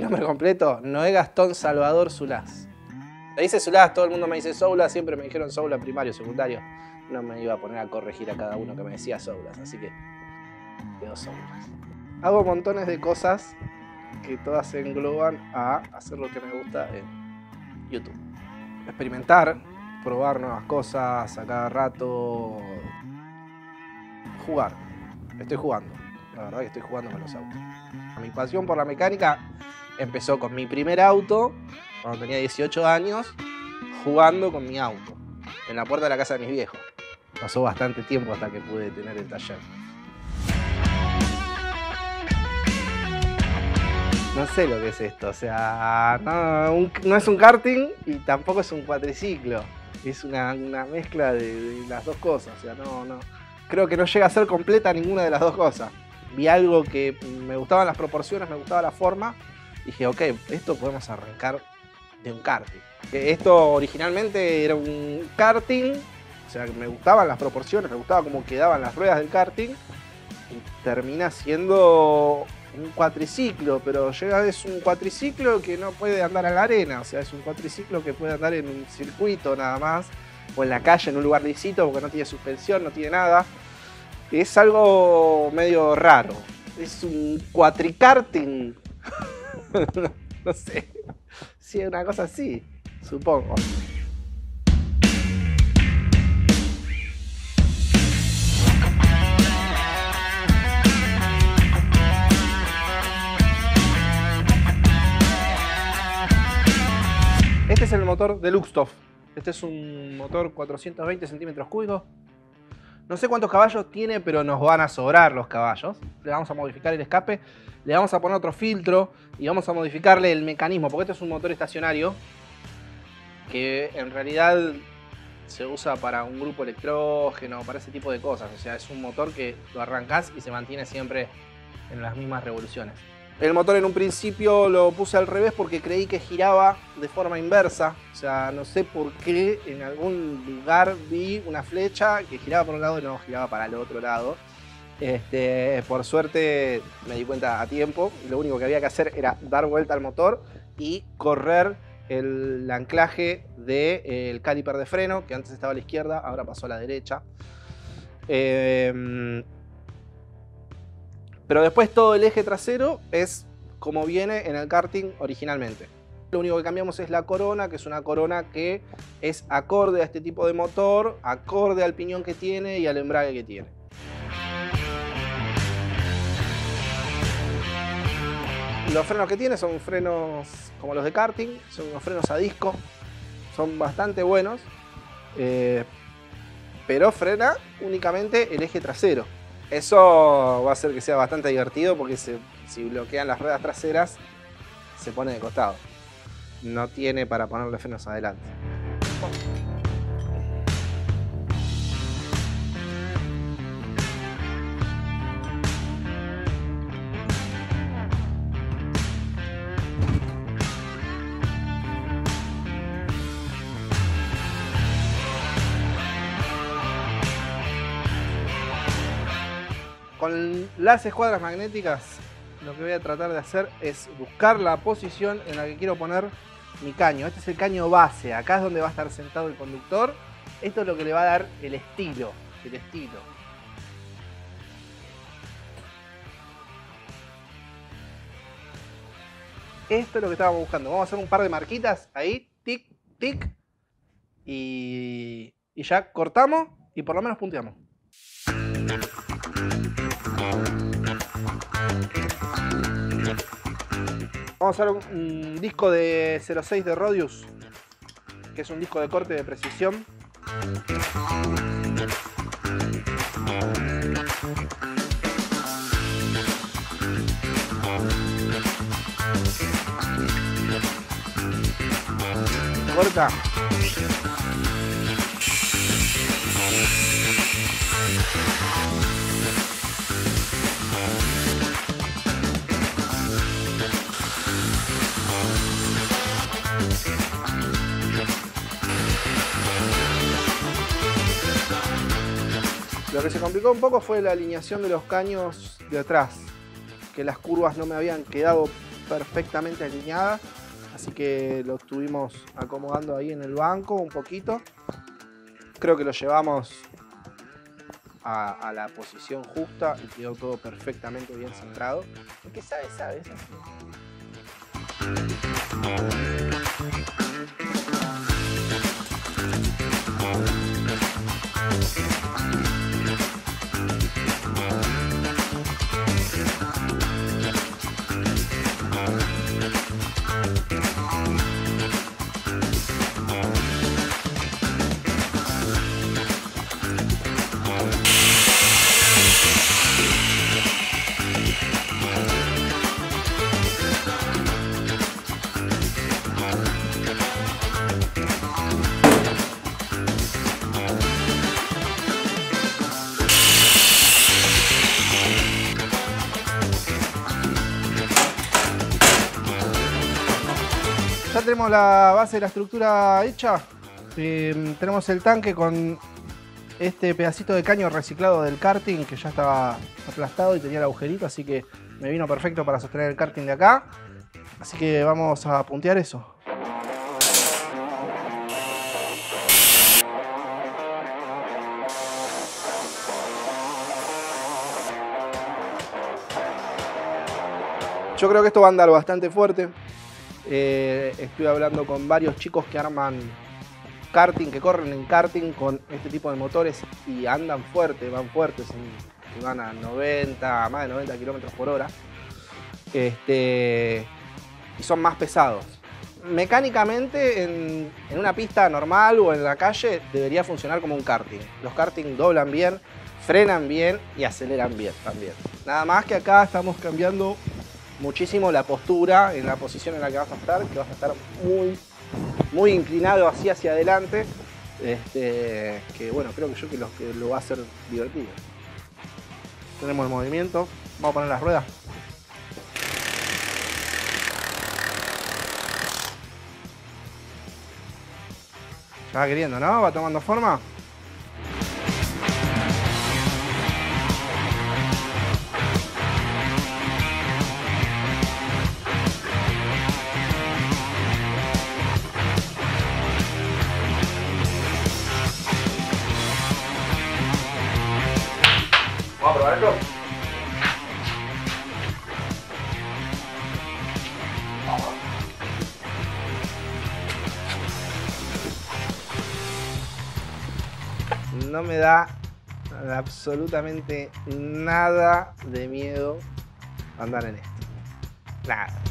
nombre completo, Noé Gastón Salvador Zulás. Me dice Zulás, todo el mundo me dice Soulas, siempre me dijeron Soulas primario, secundario. No me iba a poner a corregir a cada uno que me decía Soulas, así que quedó Soulas. Hago montones de cosas que todas se engloban a hacer lo que me gusta en YouTube. Experimentar, probar nuevas cosas a cada rato. Jugar. Estoy jugando. La verdad que estoy jugando con los autos. Mi pasión por la mecánica empezó con mi primer auto, cuando tenía 18 años, jugando con mi auto, en la puerta de la casa de mis viejos. Pasó bastante tiempo hasta que pude tener el taller. No sé lo que es esto, o sea, no es un karting y tampoco es un cuatriciclo. Es una mezcla de las dos cosas, o sea, no. Creo que no llega a ser completa ninguna de las dos cosas. Vi algo que me gustaban las proporciones, me gustaba la forma. Dije, ok, esto podemos arrancar de un karting. Esto originalmente era un karting, o sea, me gustaban las proporciones, me gustaba cómo quedaban las ruedas del karting. Y termina siendo un cuatriciclo, pero es un cuatriciclo que no puede andar en la arena. O sea, es un cuatriciclo que puede andar en un circuito nada más, o en la calle, en un lugar lisito, porque no tiene suspensión, no tiene nada. Es algo medio raro. Es un cuatrikarting. No sé. Sí, una cosa así, supongo. Este es el motor de Luxtoff. Este es un motor 420 centímetros cúbicos. No sé cuántos caballos tiene, pero nos van a sobrar los caballos. Le vamos a modificar el escape, le vamos a poner otro filtro y vamos a modificarle el mecanismo, porque este es un motor estacionario que en realidad se usa para un grupo electrógeno, para ese tipo de cosas. O sea, es un motor que lo arrancás y se mantiene siempre en las mismas revoluciones. El motor en un principio lo puse al revés porque creí que giraba de forma inversa. O sea, no sé por qué en algún lugar vi una flecha que giraba por un lado y no giraba para el otro lado. Por suerte me di cuenta a tiempo. Lo único que había que hacer era dar vuelta al motor y correr el anclaje del caliper de freno, que antes estaba a la izquierda, ahora pasó a la derecha. Pero después todo el eje trasero es como viene en el karting originalmente. Lo único que cambiamos es la corona, que es una corona que es acorde a este tipo de motor, acorde al piñón que tiene y al embrague que tiene. Los frenos que tiene son frenos como los de karting, son unos frenos a disco, son bastante buenos, pero frena únicamente el eje trasero. Eso va a hacer que sea bastante divertido porque si bloquean las ruedas traseras se pone de costado. No tiene para ponerle frenos adelante. Con las escuadras magnéticas lo que voy a tratar de hacer es buscar la posición en la que quiero poner mi caño. Este es el caño base, acá es donde va a estar sentado el conductor. Esto es lo que le va a dar el estilo. Esto es lo que estábamos buscando. Vamos a hacer un par de marquitas ahí, tic, tic, y ya cortamos y por lo menos punteamos. Vamos a hacer un disco de 06 de Rodius, que es un disco de corte de precisión. Corta. Lo que se complicó un poco fue la alineación de los caños de atrás, que las curvas no me habían quedado perfectamente alineada. Así que lo estuvimos acomodando ahí en el banco un poquito. Creo que lo llevamos a la posición justa y quedó todo perfectamente bien centrado. El que sabe, sabe. Es así. Ya tenemos la base de la estructura hecha. Tenemos el tanque con este pedacito de caño reciclado del karting que ya estaba aplastado y tenía el agujerito, así que me vino perfecto para sostener el karting de acá. Así que vamos a puntear eso. Yo creo que esto va a andar bastante fuerte. Estoy hablando con varios chicos que arman karting, que corren en karting con este tipo de motores y andan fuerte, van fuertes, y van a 90, más de 90 kilómetros por hora. Y son más pesados. Mecánicamente, en una pista normal o en la calle, debería funcionar como un karting. Los karting doblan bien, frenan bien y aceleran bien también. Nada más que acá estamos cambiando muchísimo la postura en la posición en la que vas a estar, que vas a estar muy inclinado así hacia adelante, que bueno, creo que lo va a hacer divertido. Tenemos el movimiento, vamos a poner las ruedas. Ya va queriendo, ¿no? Va tomando forma. Vamos a probar esto. No me da absolutamente nada de miedo andar en esto. Nada.